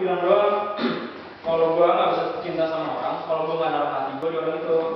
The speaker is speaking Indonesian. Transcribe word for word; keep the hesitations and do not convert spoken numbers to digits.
bilang doang kalau gue nggak bisa cinta sama orang kalau gue nggak naruh hati gue di orang itu.